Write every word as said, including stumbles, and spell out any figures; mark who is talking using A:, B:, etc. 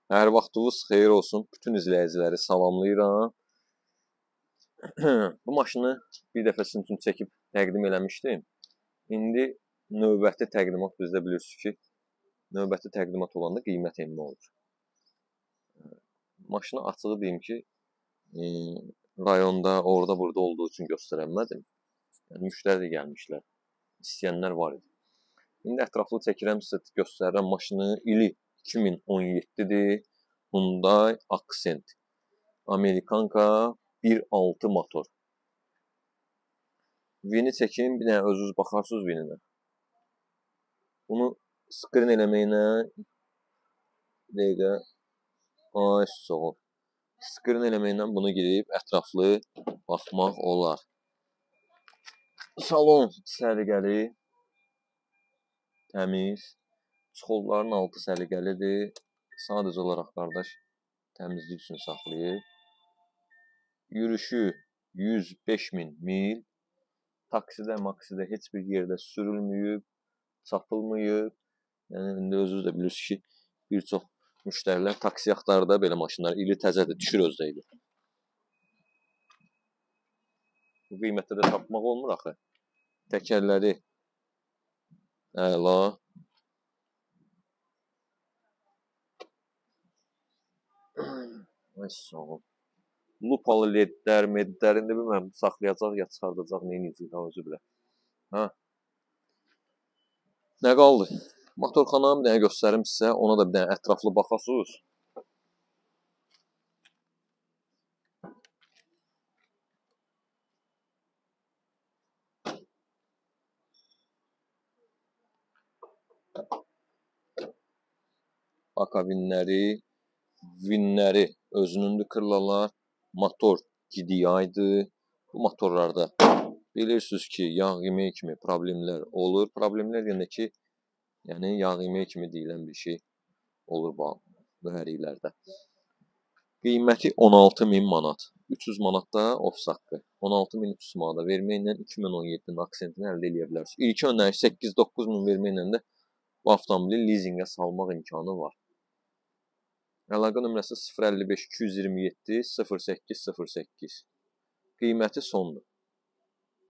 A: Hər vaxtınız xeyir olsun. Bütün izləyiciləri salamlayıram. Bu maşını bir dəfə sizin üçün çəkib təqdim eləmişdim. İndi növbəti təqdimat bizdə bilirsiniz ki, növbəti təqdimat olanda qiymət enmə olur. Maşını açığı deyim ki, e, rayonda, orada burada olduğu üçün göstərəmədim. Yəni, müştəri də gəlmişlər, istəyənlər var idi. İndi ətraflı çəkirəm, sizə göstərirəm. Maşını ili iki min on yeddidir. Hyundai Accent. Amerikanka bir altı motor. Vini çəkim, bir dənə özünüz baxarsınız vininə. Bunu skrin eləməklə dəqiqə ay soğuk. Skrin eləməklə bunu girib ətraflı baxmaq olar. Salon səliqəli, təmiz. Çuxolların altı səliqəlidir. Sadəcə olaraq qardaş təmizlik üçün saxlayıb. Yürüşü yüz beş min mil. Taksidə, maksidə heç bir yerdə sürülməyib, çapılmayıb. Yəni, indi özünüz də bilirsiniz ki, bir çox müştərilər taksi axtarır da belə maşınlar. İli təzədir, düşür özdəydi. Bu qiymətdə də tapmaq olmur axı. Təkərləri əla. Ay sağ ol. Lupalı ledlər, medlərində bilməm, saxlayacaq ya çıxardacaq, neyinəcək, özü bilə. Hə. Nə qaldı? Motorxananı bir dənə göstərim sizə, ona da bir dənə ətraflı baxasınız. Baka vinləri, vinləri özünündür kırlalar. Motor G D I-dır. Bu motorlarda bilirsiniz ki, yağ yemək kimi problemlər olur. Problemlər deyəndə ki, yəni yağ yemək kimi deyilən bir şey olur bu həriklərdə. Qiyməti on altı min manat. üç yüz manat da ofis haqqı. on altı min üç yüz manata verməklə iki min on yeddinin aksentini əldə edə bilərsiniz. İlk öndəki səkkiz doqquz min verməklə də bu avtomobili lizinqə salmaq imkanı var. Əlaqə nömrəsi sıfır əlli beş iki yüz iyirmi yeddi sıfır səkkiz sıfır səkkiz. Qiyməti sondur.